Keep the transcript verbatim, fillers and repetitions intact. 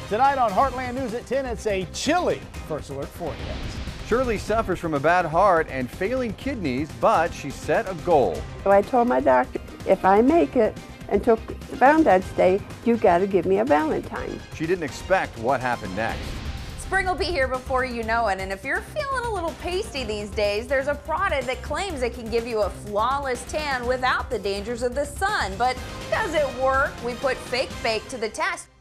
Tonight on Heartland News at ten, it's a chilly first alert forecast. Shirley suffers from a bad heart and failing kidneys, but she set a goal. So I told my doctor, if I make it until Valentine's Day, you got to give me a Valentine. She didn't expect what happened next. Spring will be here before you know it, and if you're feeling a little pasty these days, there's a product that claims it can give you a flawless tan without the dangers of the sun. But does it work? We put Fake Bake to the test.